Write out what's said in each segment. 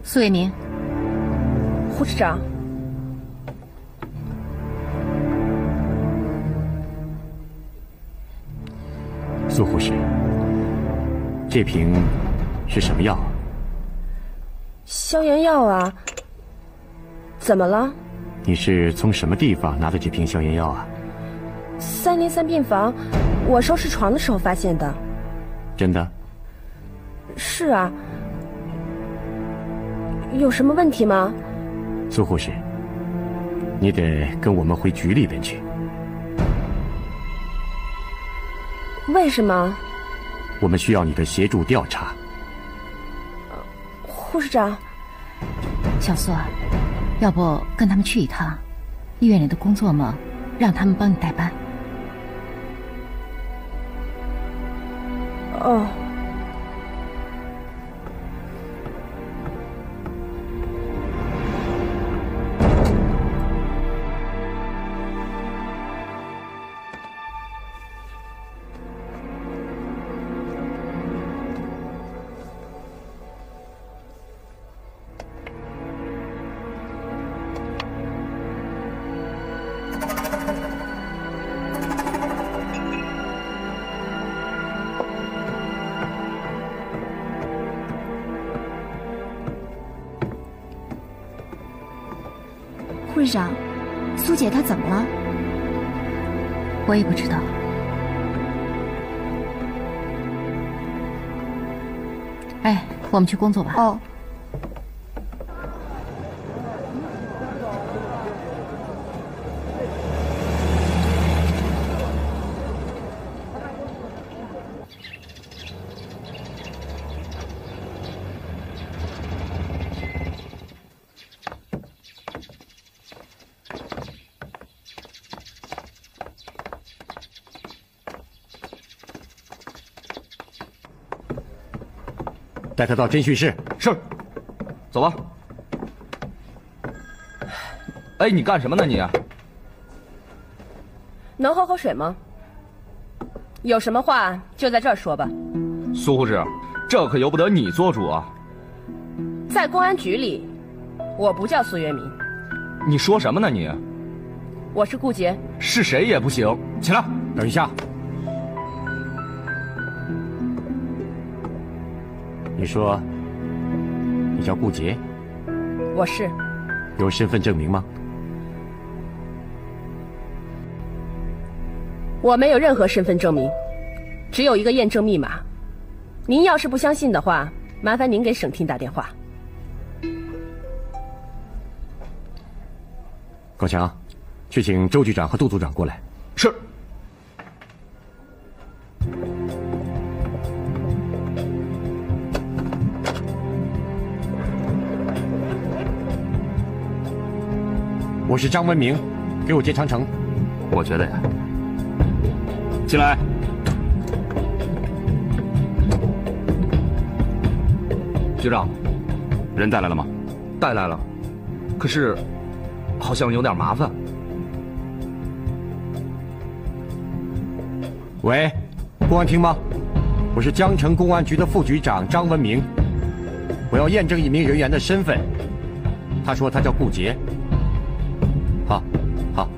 苏月明， 护士长。 苏护士，这瓶是什么药？ 消炎药啊。怎么了？ 你是从什么地方拿的这瓶消炎药啊 ？303病房，我收拾床的时候发现的。 真的？ 是啊。有什么问题吗？ 苏护士，你得跟我们回局里边去。 为什么？ 我们需要你的协助调查。 护士长。 小苏啊，要不跟他们去一趟？医院里的工作嘛，让他们帮你代班。 哦。 护士长，苏姐她怎么了？ 我也不知道。哎，我们去工作吧。 哦。 带他到侦讯室。 是，走吧。哎，你干什么呢你？ 能喝口水吗？有什么话就在这儿说吧。 苏护士，这可由不得你做主啊。 在公安局里，我不叫苏月明。 你说什么呢你？ 我是顾杰。 是谁也不行。起来。 等一下。你说，你叫顾杰？ 我是。 有身份证明吗？ 我没有任何身份证明，只有一个验证密码。您要是不相信的话，麻烦您给省厅打电话。 高强，去请周局长和杜组长过来。 是。 我是张文明，给我接长城。 我觉得呀，进来。 局长， 人带来了吗？ 带来了，可是好像有点麻烦。 喂，公安厅吗？我是江城公安局的副局长张文明，我要验证一名人员的身份。他说他叫顾杰。好，好。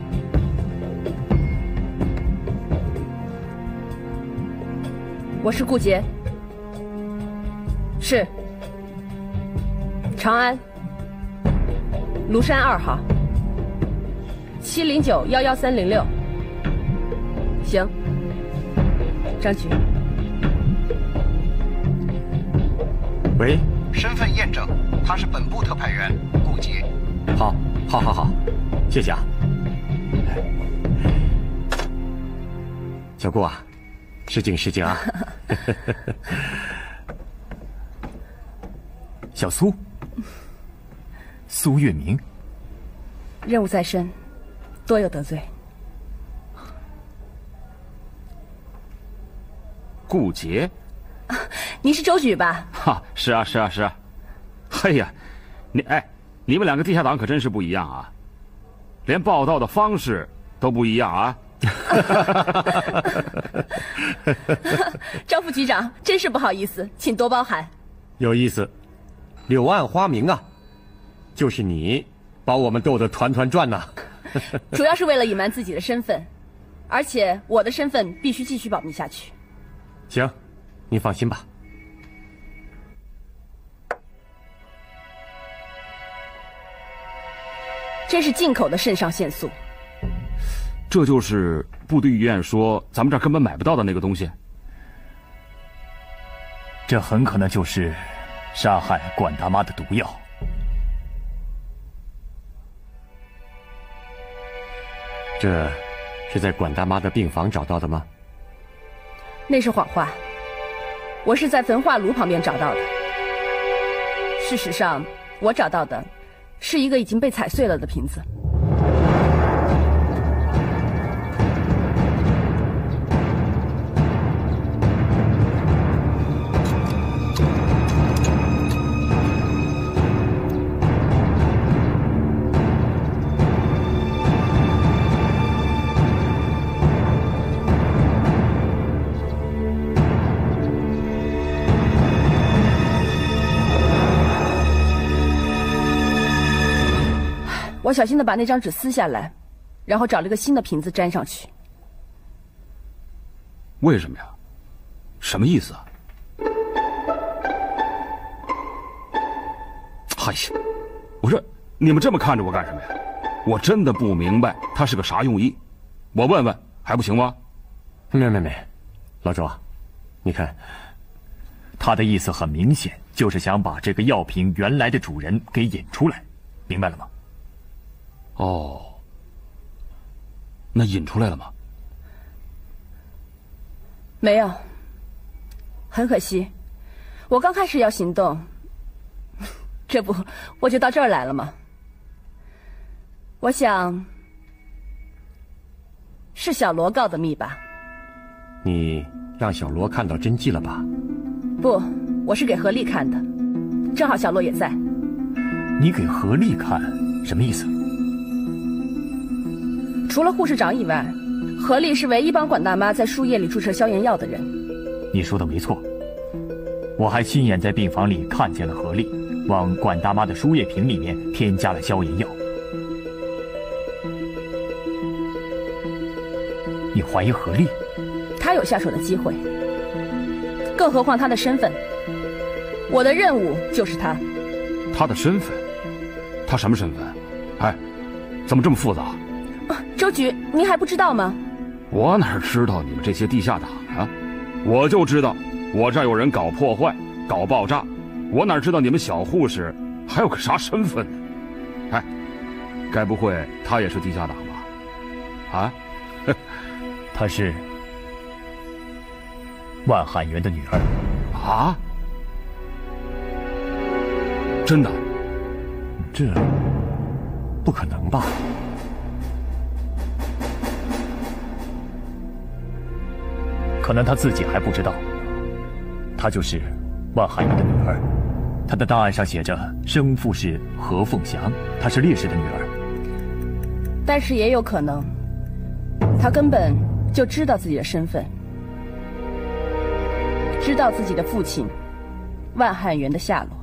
我是顾杰。是。长安。庐山2号。709-11306。行。张局。 喂。 身份验证，他是本部特派员顾杰。 好，好，好，好，谢谢啊。小顾啊，失敬失敬啊。 小苏，苏月明， 任务在身，多有得罪。 顾杰， 您是周局吧？ 哈，是啊，是啊，是啊。嘿呀，你们两个地下党可真是不一样啊，连报道的方式都不一样啊。 张副局长，真是不好意思，请多包涵。 有意思。 柳暗花明啊，就是你把我们逗得团团转呐。 主要是为了隐瞒自己的身份，而且我的身份必须继续保密下去。 行，你放心吧。 这是进口的肾上腺素。 这就是部队医院说咱们这儿根本买不到的那个东西。 这很可能就是杀害管大妈的毒药。 这是在管大妈的病房找到的吗？ 那是谎话，我是在焚化炉旁边找到的。事实上，我找到的是一个已经被踩碎了的瓶子。我小心地把那张纸撕下来，然后找了一个新的瓶子粘上去。 为什么呀？什么意思啊？哎呀，我说你们这么看着我干什么呀？我真的不明白他是个啥用意，我问问还不行吗？ 没，老周啊，你看， 他的意思很明显，就是想把这个药瓶原来的主人给引出来，明白了吗？ 哦，那引出来了吗？ 没有，很可惜，我刚开始要行动，这不我就到这儿来了吗？我想是小罗告的密吧。 你让小罗看到真迹了吧？ 不，我是给何丽看的，正好小罗也在。 你给何丽看，什么意思？ 除了护士长以外，何丽是唯一帮管大妈在输液里注射消炎药的人。 你说的没错，我还亲眼在病房里看见了何丽往管大妈的输液瓶里面添加了消炎药。你怀疑何丽？ 她有下手的机会，更何况她的身份。我的任务就是她。 她的身份？她什么身份？哎，怎么这么复杂？ 周局，您还不知道吗？ 我哪知道你们这些地下党啊！我就知道我这儿有人搞破坏、搞爆炸，我哪知道你们小护士还有个啥身份呢？哎，该不会他也是地下党吧？啊？ 她是万汉元的女儿。 啊？真的？ 这不可能吧？ 可能她自己还不知道，她就是万汉元的女儿。她的档案上写着生父是何凤祥，她是烈士的女儿。 但是也有可能，她根本就知道自己的身份，知道自己的父亲万汉元的下落，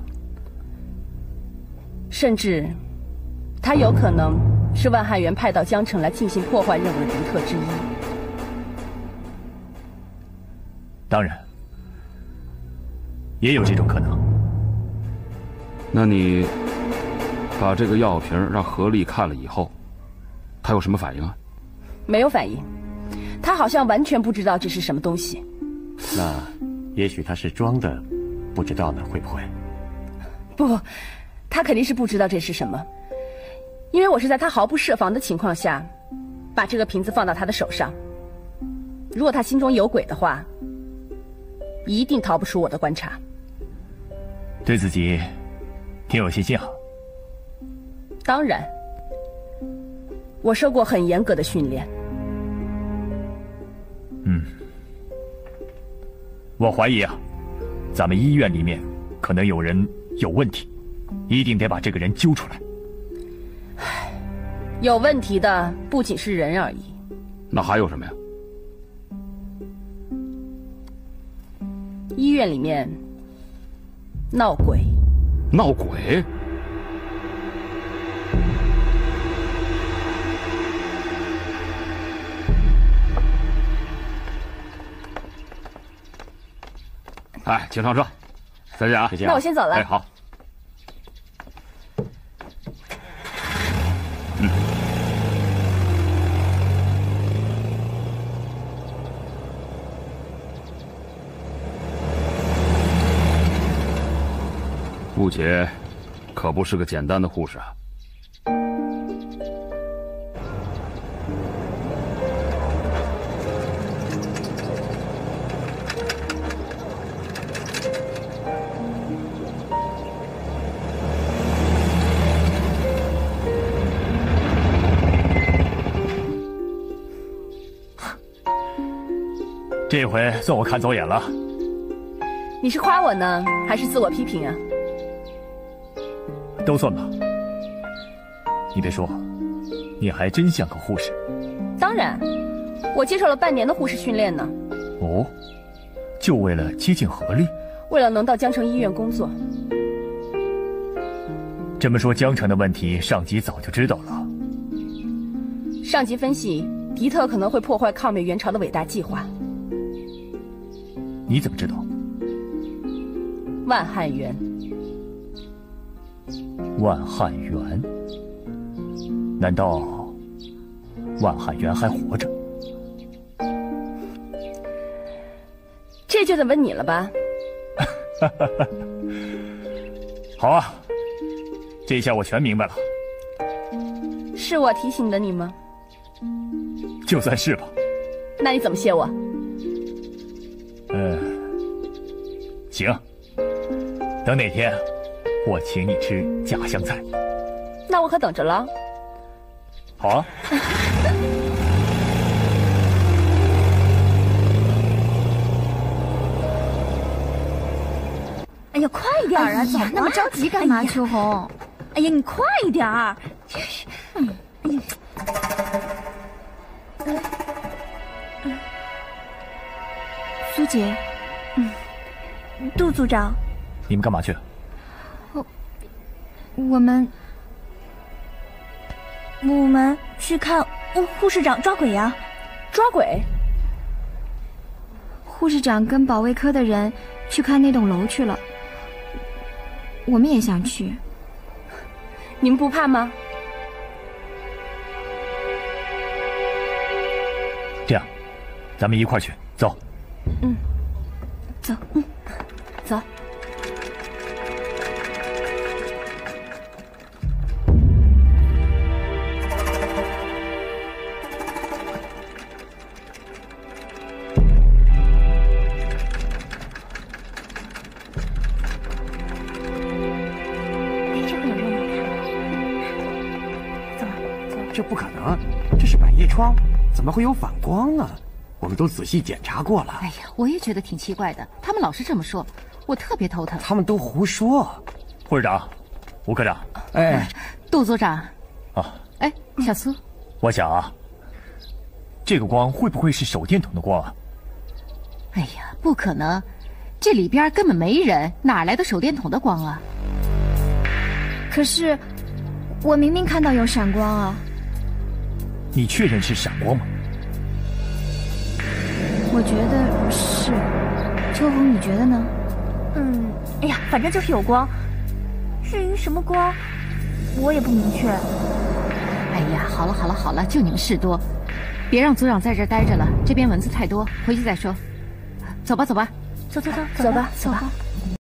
甚至她有可能是万汉元派到江城来进行破坏任务的敌特之一。 当然，也有这种可能。 那你把这个药瓶让何丽看了以后，她有什么反应啊？ 没有反应，她好像完全不知道这是什么东西。 那也许她是装的，不知道呢，会不会？ 不，她肯定是不知道这是什么，因为我是在她毫不设防的情况下，把这个瓶子放到她的手上。如果她心中有鬼的话，一定逃不出我的观察。 对自己挺有信心啊。 当然，我受过很严格的训练。 我怀疑啊，咱们医院里面可能有人有问题，一定得把这个人揪出来。 有问题的不仅是人而已。 那还有什么呀？ 医院里面闹鬼。 闹鬼？哎，请上车，再见啊！ 再见。 那我先走了。 哎，好。顾姐可不是个简单的护士啊。 这回算我看走眼了。 你是夸我呢，还是自我批评啊？ 都算吧。你别说，你还真像个护士。 当然，我接受了半年的护士训练呢。 哦，就为了接近合力？ 为了能到江城医院工作。 这么说，江城的问题上级早就知道了。 上级分析，敌特可能会破坏抗美援朝的伟大计划。 你怎么知道？ 万汉元。 万汉元？难道万汉元还活着？ 这就得问你了吧？ 好啊，这下我全明白了。 是我提醒的你吗？ 就算是吧。 那你怎么谢我？ 行，等哪天我请你吃家乡菜。 那我可等着了。 好啊。 哎呀，快点啊！走，那么着急干嘛？秋红，哎呀，你快一点儿！真是，苏姐，杜组长， 你们干嘛去？ 我们去看护士长抓鬼呀！ 抓鬼？ 护士长跟保卫科的人去看那栋楼去了，我们也想去。 你们不怕吗？ 这样，咱们一块儿去，走。 走。 走。 这不可能，这是百叶窗，怎么会有反光啊？我们都仔细检查过了。 哎呀，我也觉得挺奇怪的，他们老是这么说，我特别头疼。 他们都胡说。 护士长，吴科长， 哎， 杜组长。 啊， 哎，小苏， 我想啊，这个光会不会是手电筒的光啊？ 哎呀，不可能，这里边根本没人，哪来的手电筒的光啊？ 可是，我明明看到有闪光啊。 你确认是闪光吗？ 我觉得是。秋红，你觉得呢？ 哎呀，反正就是有光。至于什么光，我也不明确。 哎呀，好了好了好了，就你们事多，别让组长在这儿待着了，这边蚊子太多，回去再说。走吧走吧， 走吧。 走吧。